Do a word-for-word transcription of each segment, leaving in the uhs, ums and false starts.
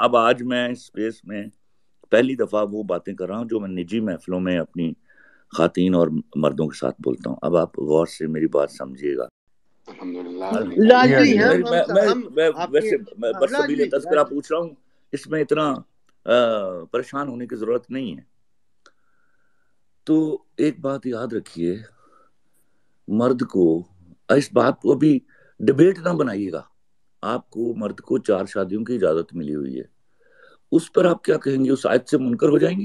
اب آج میں اس اسپیس میں پہلی دفعہ وہ باتیں کر رہا ہوں جو میں نجی محفلوں میں اپنی خواتین اور مردوں کے ساتھ بولتا ہوں. اب آپ غور سے میری بات سمجھیے گا. لاجلی ہے. میں ویسے برصغیر تذکرہ پوچھ رہا ہوں, اس میں اتنا پریشان ہونے کی ضرورت نہیں ہے. تو ایک بات یاد رکھیے, مرد کو اس بات کو بھی ڈیبیٹ نہ بنائیے گا. آپ کو مرد کو چار شادیوں کی اجازت ملی ہوئی ہے, اس پر آپ کیا کہیں گے؟ اس آیت سے منکر ہو جائیں گے؟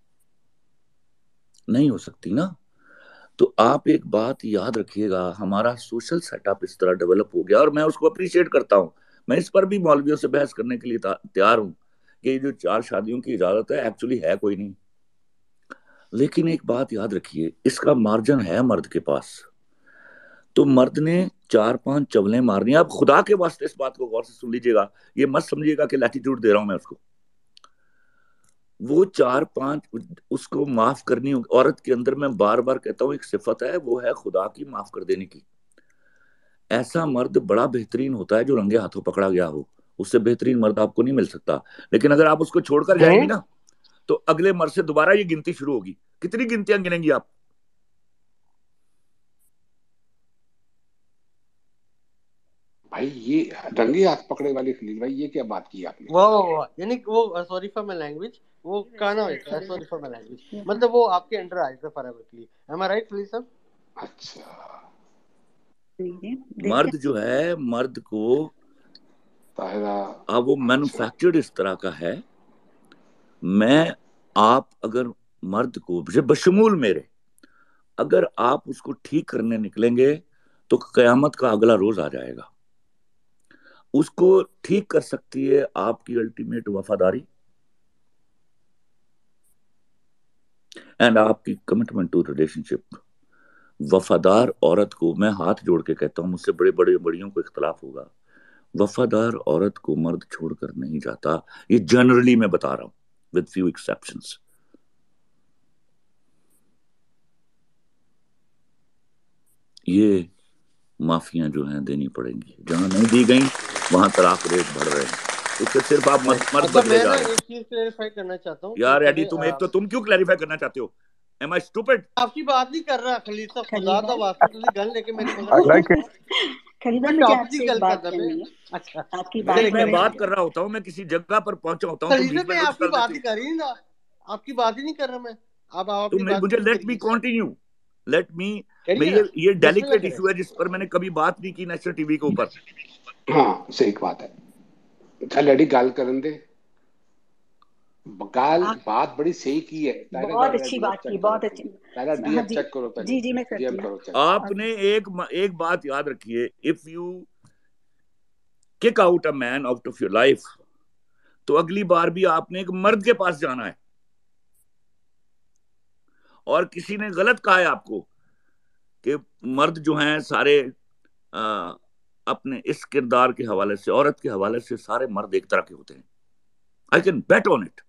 نہیں ہو سکتی نا. تو آپ ایک بات یاد رکھیے گا, ہمارا سوشل سیٹ اپ اس طرح ڈیولپ ہو گیا, اور میں اس کو اپریشیٹ کرتا ہوں. میں اس پر بھی مولویوں سے بحث کرنے کے لیے تیار ہوں کہ یہ جو چار شادیوں کی اجازت ہے ایکچولی ہے کوئی نہیں. لیکن ایک بات یاد رکھیے, اس کا مارجن ہے مرد کے پاس. تو مرد نے چار پانچ چولیں مارنی. آپ خدا کے واسطے اس بات کو غور سے سن لیجیے گا, یہ مت سمجھیے گا کہ لیٹیٹیوڈ دے رہا ہوں میں اس کو. وہ چار پانچ اس کو معاف کرنی ہوگی. عورت کے اندر میں بار بار کہتا ہوں ایک صفت ہے, وہ ہے خدا کی معاف کر دینے کی. ایسا مرد بڑا بہترین ہوتا ہے جو رنگے ہاتھوں پکڑا گیا ہو. اس سے بہترین مرد آپ کو نہیں مل سکتا. لیکن اگر آپ اس کو چھوڑ کر جائیں گی نا, تو اگلے مرد سے دوبارہ یہ گنتی شروع ہوگی. کتنی گنتیاں گنیں گی آپ؟ بھائی یہ رنگے ہاتھ پکڑے والے خلیل بھائی, یہ کیا بات کی آپ نے؟ وہ یعنی وہ سوری فار مائی لینگویج, وہ کانا ہوتا ہے, سوری فار مائی لینگویج, مطلب وہ آپ کے انڈر آئے تھے فارغلی. ایم آئی رائٹ خلیل صاحب؟ اچھا, مرد جو ہے, مرد کو اب وہ مینوفیکچرڈ اس طرح کا ہے. میں آپ اگر مرد کو بشمول میرے, اگر آپ اس کو ٹھیک کرنے نکلیں گے تو قیامت کا اگلا روز آ جائے گا. اس کو ٹھیک کر سکتی ہے آپ کی الٹیمیٹ وفاداری اینڈ آپ کی کمٹمنٹ ٹو ریلیشن شپ. وفادار عورت کو, میں ہاتھ جوڑ کے کہتا ہوں, مجھ سے بڑے بڑے بڑیوں کو اختلاف ہوگا, وفادار عورت کو مرد چھوڑ کر نہیں جاتا. یہ جنرلی میں بتا رہا ہوں, with few exceptions. یہ معافیاں جو ہیں دینی پڑیں گی, جہاں نہیں دی گئیں وہاں طلاق ریٹ بڑھ رہے ہیں. اس سے صرف آپ مرد بدلے جا رہے ہیں. ایک چیز کلیریفائی کرنا چاہتا ہوں یار ایڈی, تم ایک تو تم کیوں کلیریفائی کرنا چاہتے ہو؟ Am I stupid? آپ کی بات نہیں کر رہا خلیل صاحب, خدا دا واسطہ تسی گل لے کے میرے مگر خلیل مجھے آپ سے ایک بات کرنی ہے. اچھا آپ کی میں بات بات کر رہا ہوتا ہوں, میں کسی جگہ پر پہنچا ہوتا ہوں, خلیل صاحب میں آپ کی بات ہی کر رہی ہوں, آپ کی بات ہی نہیں کر رہا میں. اب آپ تم مجھے let me continue, let me. یہ ڈیلیکیٹ ایشو ہے جس پر میں نے کبھی بات نہیں کی نیشنل ٹی وی کے اوپر. ہاں صحیح بات ہے. چل ایڈی گال کرن دے, گال بات بڑی صحیح کی ہے. بہت اچھی بات کی, بہت اچھی. ڈی ایف چیک کرو پہلے. جی جی میں کرتی ہوں. آپ نے ایک ایک بات یاد رکھیے, if you kick out a man out of your life, تو اگلی بار بھی آپ نے ایک مرد کے پاس جانا ہے. اور کسی نے غلط کہا ہے آپ کو کہ مرد جو ہیں سارے اپنے اس کردار کے حوالے سے, عورت کے حوالے سے سارے مرد ایک طرح کے ہوتے ہیں. I can bet on it.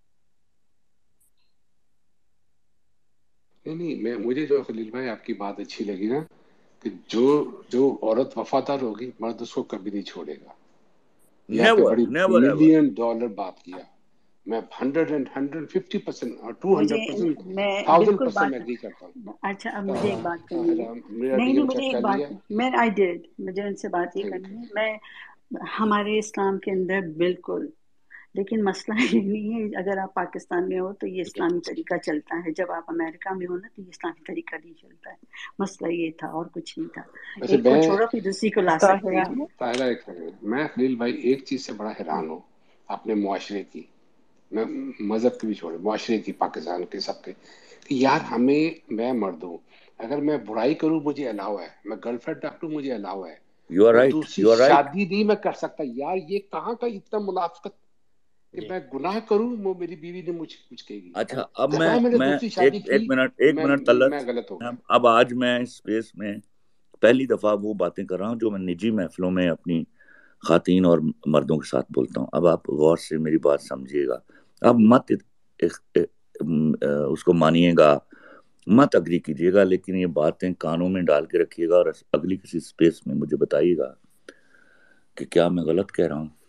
نہیں نہیں, میں مجھے جو خلیل بھائی آپ کی بات اچھی لگی نا, کہ جو جو عورت وفادار ہوگی مرد اس کو کبھی نہیں چھوڑے گا. یہ آپ نے بڑی ملین ڈالر بات کیا. میں hundred and hundred fifty percent اور two hundred percent thousand percent میں اگری کرتا ہوں. اچھا اب مجھے ایک بات کرنی ہے. نہیں نہیں مجھے ایک بات, میں آئی ڈیڈ, مجھے ان سے بات یہ کرنی ہے. میں ہمارے اسلام کے اندر بالکل, لیکن مسئلہ یہ نہیں ہے. اگر آپ پاکستان میں ہو تو یہ اسلامی طریقہ چلتا ہے, جب آپ امریکہ میں ہو نا تو یہ اسلامی طریقہ نہیں چلتا ہے. مسئلہ یہ تھا اور کچھ نہیں تھا. ایک کو چھوڑو پھر دوسری کو لا سکتے ہیں. میں خلیل بھائی ایک چیز سے بڑا حیران ہوں, اپنے معاشرے کی, میں مذہب کی بھی چھوڑے, معاشرے کی, پاکستان کے, سب کے, کہ یار ہمیں, میں مرد ہوں, اگر میں برائی کروں مجھے الاؤ ہے, میں گرل فرینڈ رکھ لوں مجھے الاؤ ہے, میں دوسری شادی نہیں میں کر سکتا. یار یہ کہاں کا اتنا منافقت کہ میں گناہ کروں وہ میری بیوی نے مجھ کچھ کہے گی. اچھا اب میں میں ایک منٹ ایک منٹ طلعت, اب آج میں اس اسپیس میں پہلی دفعہ وہ باتیں کر رہا ہوں جو میں نجی محفلوں میں اپنی خواتین اور مردوں کے ساتھ بولتا ہوں. اب آپ غور سے میری بات سمجھیے گا, اب مت اس کو مانیے گا, مت اگری کیجیے گا, لیکن یہ باتیں کانوں میں ڈال کے رکھیے گا اور اگلی کسی اسپیس میں مجھے بتائیے گا کہ کیا میں غلط کہہ رہا ہوں.